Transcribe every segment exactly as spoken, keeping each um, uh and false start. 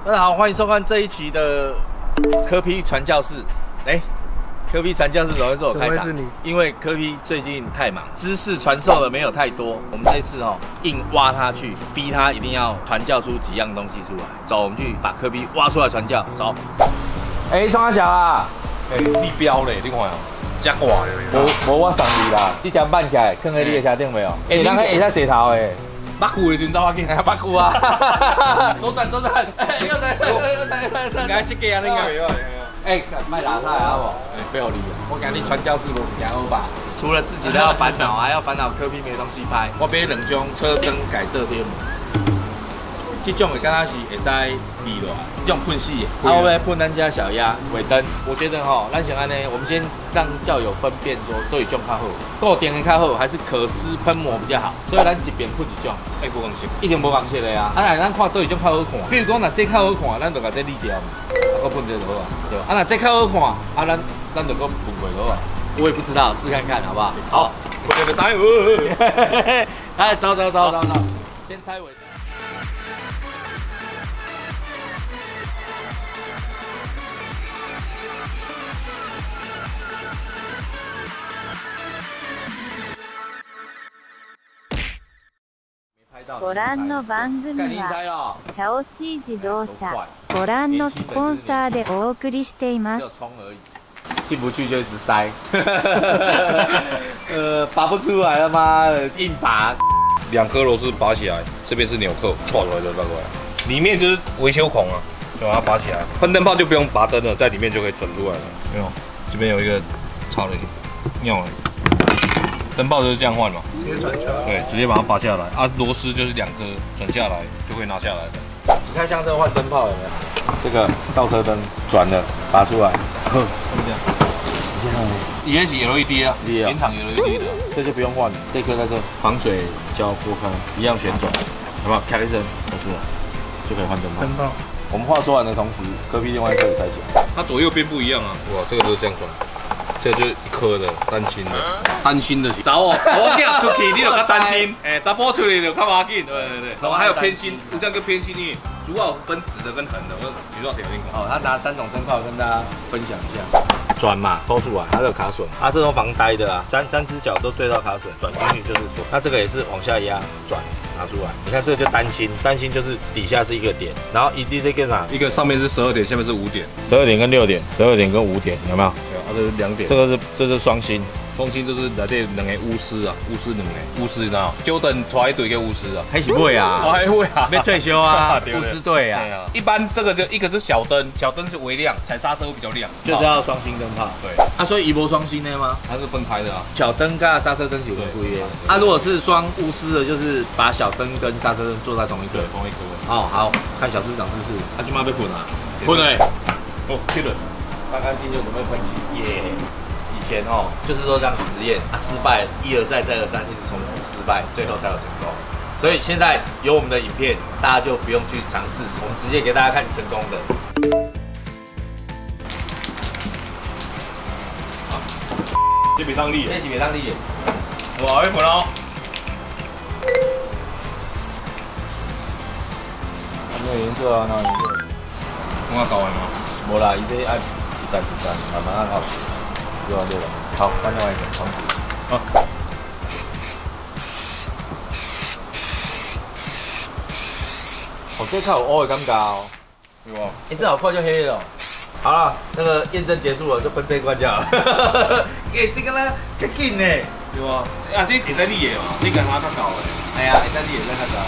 大家好，欢迎收看这一期的柯 P 传教士。哎、欸，柯 P 传教士怎么会是我开场？因为柯 P 最近太忙，知识传授的没有太多。我们这一次哦，硬挖他去，逼他一定要传教出几样东西出来。走，我们去把柯 P 挖出来传教。走。 哎、欸，创小啊！ 哎、欸，立标嘞，你看哦，真挂嘞。 无无我送你啦，你将办起来，放在你的车顶没有？哎、欸，咱个下洗头诶。 八股的时阵走我紧， 八股啊！ 左转左转，哎，右转右转右转右转。 应该这个啊，你应该袂歹。 哎，卖拉菜好不？哎，不要理啊！我讲你传教士无物件好吧？ 除了自己都要烦恼，还要烦恼柯 P 没东西拍。 我买两种车灯改色贴膜，这种的敢若是会使立落来，这种喷死的。 啊，我要喷咱家小鸭尾灯。我觉得哈，咱想安尼，我们先让教友分辨说，到底种较好，固定的较好，还是可施喷膜比较好。所以咱一边喷一种。 哎，无共色， 一定无共色的啊！啊，来咱看倒一种较好看。比如讲，若这较好看，咱就把这理掉嘛，啊，搁喷这就好啊，对吧？啊，若这较好看，啊，咱咱就搁喷过好啊。我也不知道，试看看好不好？好， 我这个猜哦。 哎，走走走走走，先猜尾。 ご覧の番組はシャオシー自動車ご覧のスポンサーでお送りしています。 进不去就一直塞，呃，拔不出来了吗？硬拔。 两颗螺丝拔起来，这边是纽扣，串出来就转过来。里面就是维修孔啊，就把它拔起来。喷灯泡就不用拔灯了，在里面就可以转出来了。没有，这边有一个插了一个尿了。 灯泡就是这样换嘛， 直接转下来。 对，直接把它拔下来啊，螺丝就是两颗转下来就可以拿下来的。 你看像这个换灯泡有没有？这个倒车灯转了，拔出来，呵，这样。你看呢？ 以前是 L E D 啊，原厂 L E D 的， 这就不用换了。这颗在这，防水胶拨开，一样旋转，好不好？咔一声，走出来，就可以换灯泡。 灯泡。 我们话说完的同时，柯 P 另外一颗也塞起来。 它左右边不一样啊。哇，这个就是这样转。 这就是一颗的单芯的，单芯的。查某，我囝出去你就较单芯，哎，查甫出去就较要紧。对对对，然后还有偏心，有这样个偏心，因为主要分直的跟横的。我举多少条件哦，他拿三种灯泡跟大家分享一下。转嘛，抽出来，它有卡榫，它这种防呆的啊，三三只脚都对到卡榫，转进去就是锁。那这个也是往下压转。 拿出来，你看这个就单芯，单芯就是底下是一个点，然后一滴这个啥， 一个上面是十二点，下面是五点， 十二点跟六点，十二点跟五点，有没有？ 有，啊，这是两点， 这个是这是双芯， 双芯就是内底两个钨丝啊，钨丝两个，钨丝你知道？久等出来一堆个钨丝啊， 还是会啊， 还会啊， 没退休啊，钨丝队啊。 一般这个就一个是小灯，小灯是微亮，踩刹车会比较亮， 就是要双芯灯泡。对，啊，所以一波双芯的吗？ 它是分开的啊， 小灯跟刹车灯是不一样。啊，如果是双钨丝的，就是把小灯跟刹车灯做在同一个， 同一颗。 哦，好看小师长姿势，他今晚被喷啊， 喷嘞，哦，去了， 擦干净就准备喷漆，耶。 以前哦，就是说这样实验啊，失败，一而再，再而三，一直重复失败，最后才有成功。所以现在有我们的影片，大家就不用去尝试，我们直接给大家看成功的。 好，这别当力， 这是别当力。 哇，要喷哦！ 没有颜色啊，哪有颜色？ 我搞完吗？ 无啦，伊这爱一站一站，慢慢按好。 对啊对了，好，换另外一个窗子。好。哦，这较有乌的感觉哦。 有啊。 哎，这好快就黑了。好了，那个验证结束了，就分这一关就好了。哎，这个呢，较紧呢。 对啊。啊，这会使理的嘛？这个它较高的。 哎呀，会使理的较高。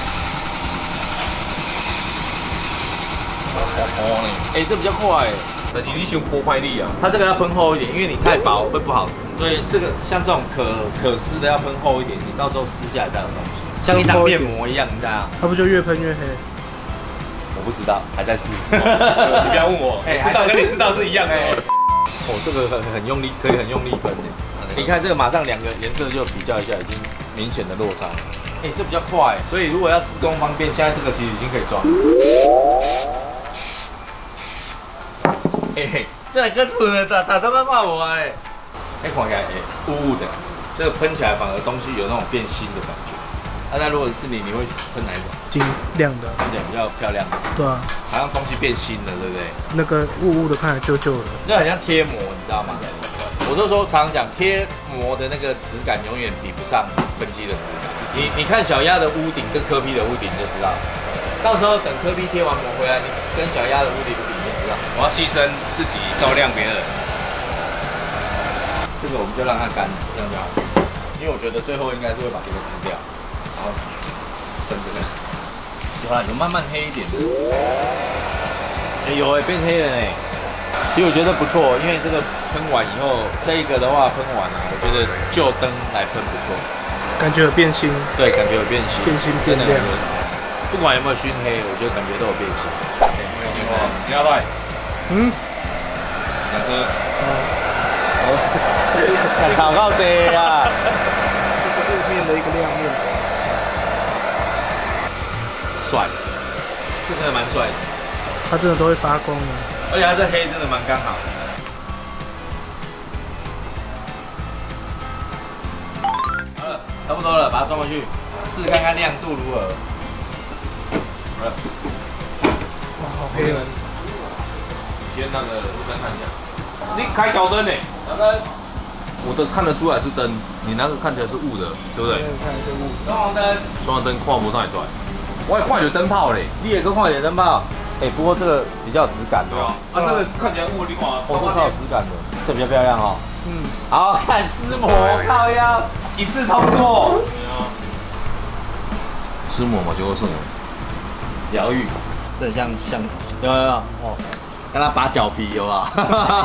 超超呢。 哎，这比较快。 但是你想破坏力啊， 它这个要喷厚一点，因为你太薄会不好撕。所以这个像这种可可撕的要喷厚一点，你到时候撕下来才有东西，像一张面膜一样，你知道吗？ 它不就越喷越黑？ 我不知道，还在试。 你不要问我，我知道跟你知道是一样的。 哦，这个很很用力，可以很用力喷的。你看这个马上两个颜色就比较一下，已经明显的落差。哎，这比较快，所以如果要施工方便，现在这个其实已经可以装了。 嘿嘿，这跟喷的打打他妈骂我哎！哎，看起来哎雾雾的，这个喷起来反而东西有那种变新的感觉。 啊，那如果是你，你会喷哪一种？ 金亮的， 看起来比较漂亮。 对啊， 好像东西变新了，对不对？ 那个雾雾的，看起来旧旧的， 就很像贴膜，你知道吗？我就说常常讲贴膜的那个质感永远比不上喷漆的质感。你你看小鸭的屋顶跟柯 P 的屋顶就知道，到时候等柯 P 贴完膜回来，你跟小鸭的屋顶比就知道。 我要牺牲自己照亮别人。 这个我们就让它干，这样就好。因为我觉得最后应该是会把这个撕掉，然后喷这个。有啦，有慢慢黑一点的。哎、欸、有哎、欸，变黑了哎、欸。其实我觉得不错，因为这个喷完以后，这一个的话喷完啊，我觉得旧灯来喷不错， 感觉有变新。 对，感觉有变新， 变新变亮。 不管有没有熏黑，我觉得感觉都有变新。 没有变化，你要来。嗯。两颗。 哦。考到这啊！ 这个面的一个亮面。 帅，这真的蛮帅的。 它真的都会发光的。 而且它这黑真的蛮刚好的。好了，差不多了，把它装回去，试看看亮度如何。好了。 哇，好黑了。 先那个路灯看一下。你开小灯呢？小灯。我的看得出来是灯，你那个看起来是雾的，对不对？ 看起来是雾。 双黄灯。 双黄灯看不上来出来。我还看有灯泡嘞。 你也跟看有灯泡。哎、欸，不过这个比较有质感的、 哦。对啊，啊，这个看起来雾，你看， 哦，这超有质感的，这比较漂亮哦。嗯，好看撕膜，靠腰，一致通过。 撕膜嘛，就会剩疗愈，这很像像有有有哦，让他拔脚皮有吧？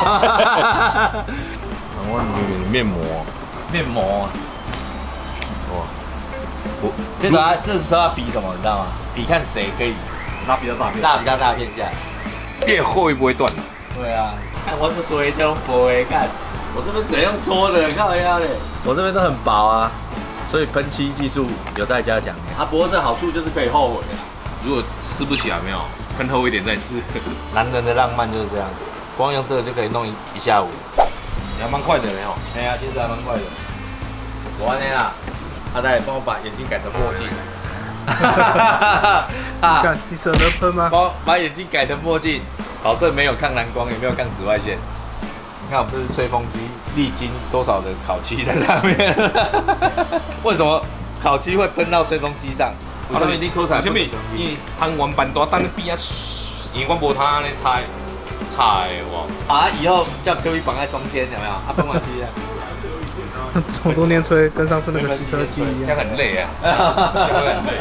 我女面膜， 面膜。哇，我这个啊，这时候要比什么，你知道吗？比看谁可以。拉比较大片，拉比较大片下来， 越厚越不会断。 对啊，看我这水这种薄诶，看我这边只能用搓的，靠腰嘞，我这边都很薄啊，所以喷漆技术有待加强。啊，不过这好处就是可以后悔啊。 如果撕不起来没有，喷厚一点再撕。 男人的浪漫就是这样子，光用这个就可以弄一一下午， 也还蛮快的没有？ 对啊，其实还蛮快的。我安尼啦，阿呆帮我把眼镜改成墨镜。 啊！你舍得喷吗？ 帮把眼镜改成墨镜，保证没有抗蓝光，也没有抗紫外线。你看我们这是吹风机，历经多少的烤漆在上面？为什么烤漆会喷到吹风机上？ 啊，因为你口才不因为喷完板大等你边啊，因为我无他安尼拆拆哇。 啊，以后叫科比绑在中间，有没有？啊，喷完机啊。 从多年吹，跟上次那个洗车机一样， 这样很累啊，这样会很累。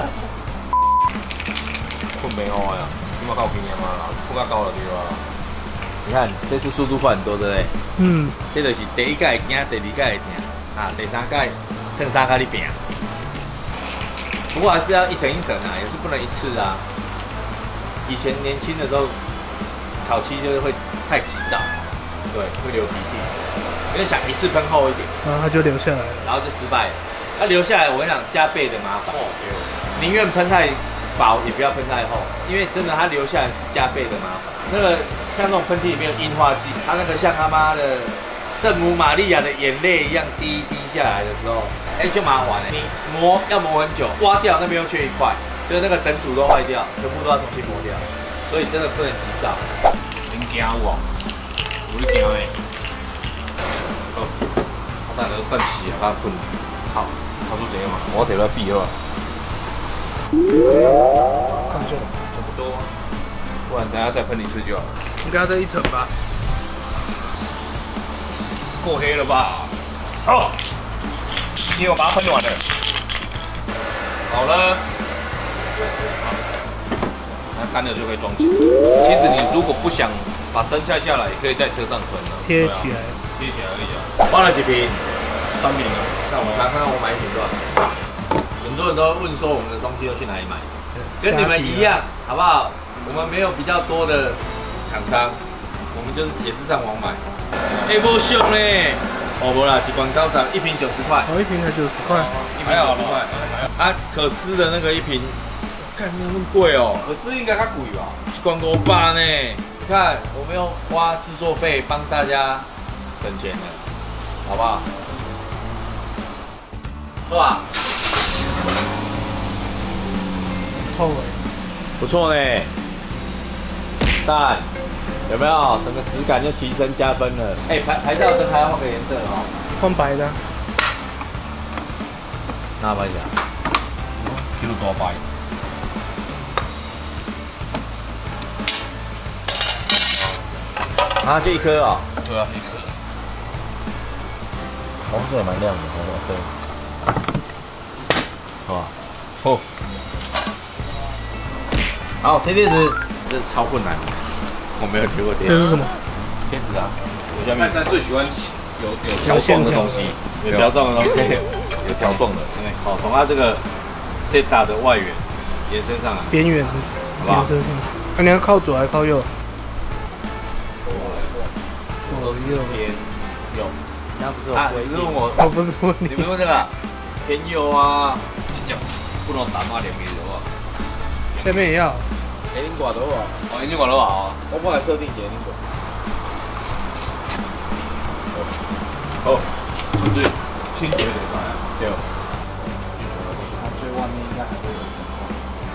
困没好呀，起码到平年嘛啦，不较高了对吧？ 你看这次速度快很多，对不对？ 嗯， 这就是第一届会行，第二届会行，啊，第三届更三届你拼。不过还是要一层一层啊，也是不能一次啊。以前年轻的时候，烤漆就是会太急躁，对，会流鼻涕。因为想一次喷厚一点， 然后它就留下来了， 然后就失败了。那、啊、留下来，我跟你讲，加倍的麻烦。哦，宁愿喷太薄，也不要喷太厚，因为真的它留下来是加倍的麻烦。那个像那种喷漆里面有硬化剂，它那个像他妈的圣母玛利亚的眼泪一样滴滴下来的时候，哎、欸，就麻烦了。你磨要磨很久，刮掉那边又缺一块，就是那个整组都坏掉，全部都要重新磨掉。所以真的不能急躁。 真惊我，有你惊诶。好，我等下等死啊，较困，差差不多这样嘛，我摕来比好啊。 看这了， 差不多，不然等下再喷一次就好了。 应该要再一层吧？ 够黑了吧？好，因为我把它喷完了。好了，那干了就可以装起。其实你如果不想把灯拆下来，也可以在车上喷的， 贴起来。 贴起来而已啊。 换了几瓶？ 三瓶啊。 那我查看看我买一瓶多少钱。很多人都问说我们的东西都去哪里买，跟你们一样，好不好？我们没有比较多的厂商，我们就是也是上网买。哎，不凶嘞！哦，不啦，几罐高涨，一瓶九十块。 哦，一瓶才九十块， 一瓶九十块。啊，可思的那个一瓶，看那么贵哦。 可思应该较贵吧？ 一罐五百呢。你看，我们用花制作费帮大家省钱了，好不好？好吧。 透哎， 不错呢。赞，有没有？整个质感就提升加分了。哎、欸，牌牌照灯还要换个颜色哦， 换白的。 哪白的？ 比如多白。 啊，就一颗哦。 对啊，一颗。 红色也蛮亮的，对。好吧。哦。好，贴贴纸，这是超困难的，我没有贴过贴。 这是什么？ 贴纸啊。 我家米三最喜欢有有条状的东西， 有条状的东西，有条状的。好，从它这个 S E T A 的外缘延伸上来， 边缘延伸上去。那你要靠左还是靠右？左右偏右。那不是我不是问我， 我不是问你， 你不是问这个偏右啊？ 这种不能打麻两米的话， 下面也要。 眼睛挂的好， 哦，眼睛挂的好啊。 我帮你设定眼睛挂。好，就是清水点上来，对。它最外面应该还会有层框。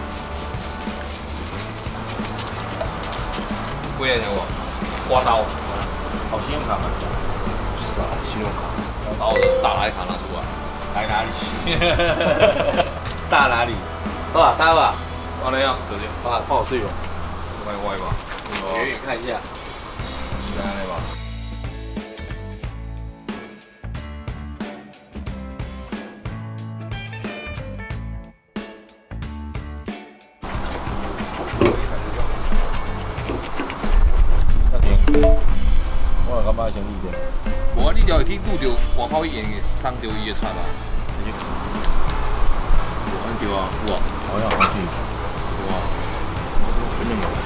不要讲我，刮刀， 好，信用卡吗？ 是啊，信用卡。把我的大来卡拿出来。 来哪里？大哪里？好吧，大吧。 完了呀，直接。 啊，放我室友。 歪歪吧。 远远看一下。来来吧。我感觉先立点。 无啊，你了会去拄着外口演的送着伊的菜啦。有安对啊，有啊， 好像好像有啊，这边有。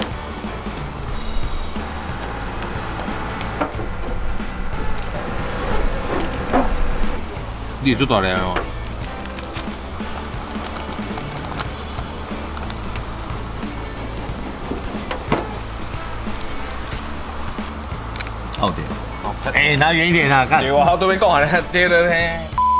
你做大量哦。 好点。哎，拿远一点啊！看。 对啊，我都要讲啊，对对对。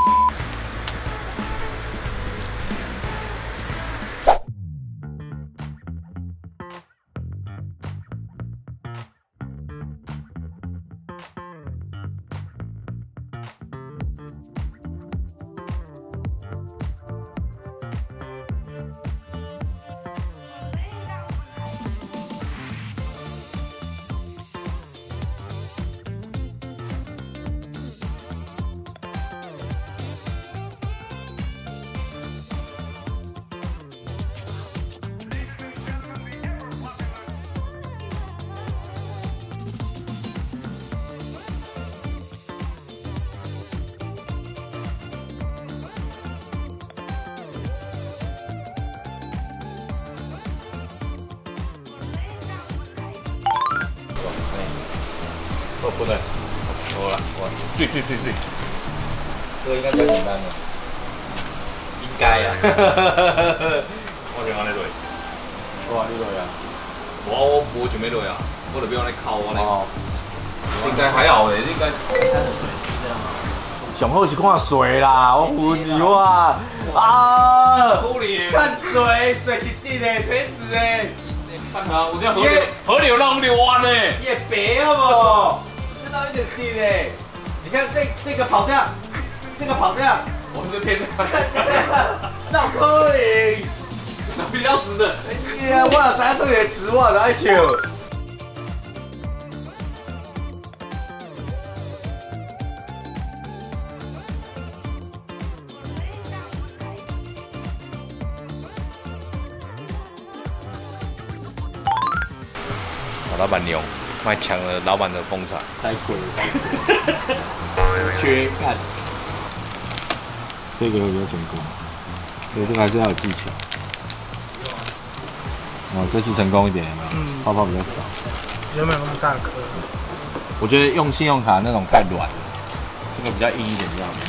哦，不对，好了，我最最最最，这个应该比较简单的，应该呀。 我想安尼落， 哇，你落呀？ 我我无想要落啊，我就要安尼靠我咧。 哦， 应该还好诶，应该。 看水是这样吗？上好是看水啦，我问你哇啊！看水，水是滴的，垂直的。 看它，我这样河流河流让我们流弯呢。 也别好不好？知道一点滴的。你看这这个跑这样，这个跑这样， 我们这偏这个。 那可能。 比较直的。 哎呀，我哪知这个直我哪笑？ 老板牛，卖抢了老板的风采。 太贵了，缺干。这个有成功，所以这个还是要有技巧。哦，这次成功一点有没有？嗯，泡泡比较少， 比较没有那么大颗。 我觉得用信用卡那种太软了，这个比较硬一点比较好。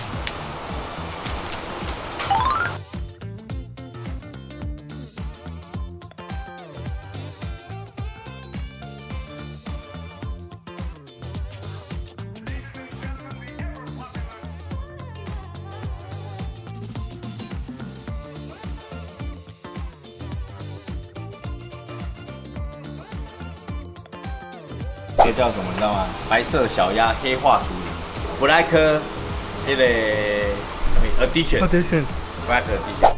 这个叫什么你知道吗？白色小鸭黑化处理 ，black 那个什么 addition addition black addition。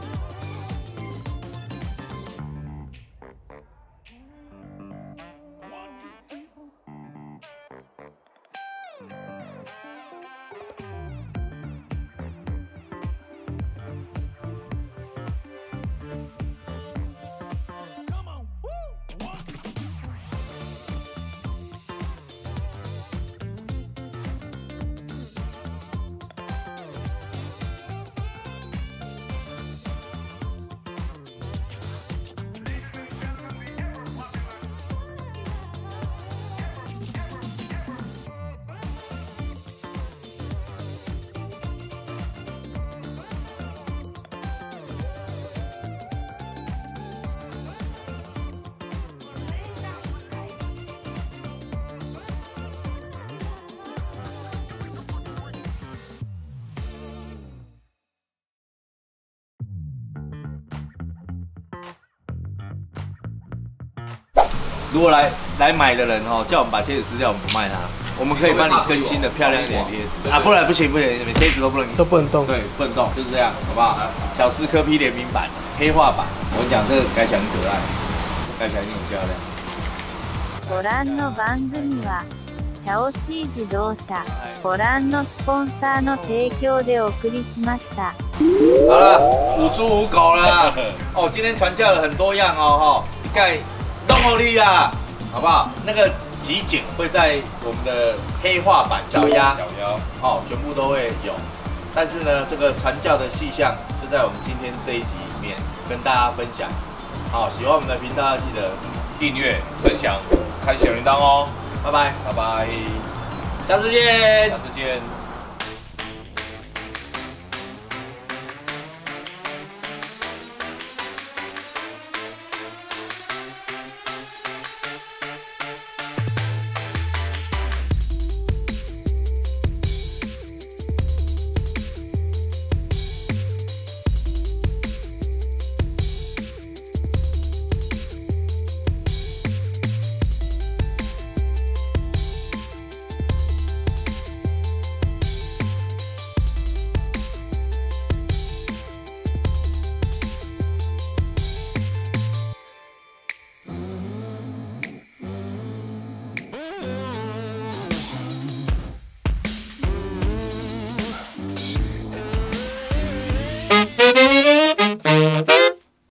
如果来来买的人哦，叫我们把贴纸撕掉，我们不卖它，我们可以帮你更新的漂亮一点的贴纸啊，不然不行不行，贴纸都不能都不能动， 对，不能动，就是这样，好不好？小狮科 P 联名版黑化版，我跟你讲，这个改起来很可爱，改起来很漂亮。 ご覧の番組はシャオシー自動車ご覧のスポンサーの提供でお送りしました。 好了，无猪无狗了哦，今天传教了很多样哦，哈，盖。动好力啊，好不好？那个集锦会在我们的黑化版小鸭、 小鸭哦，全部都会有。但是呢，这个传教的细项就在我们今天这一集里面跟大家分享。好，喜欢我们的频道要记得订阅、分享、开小铃铛哦。 拜拜， 拜拜， 下次见， 下次见。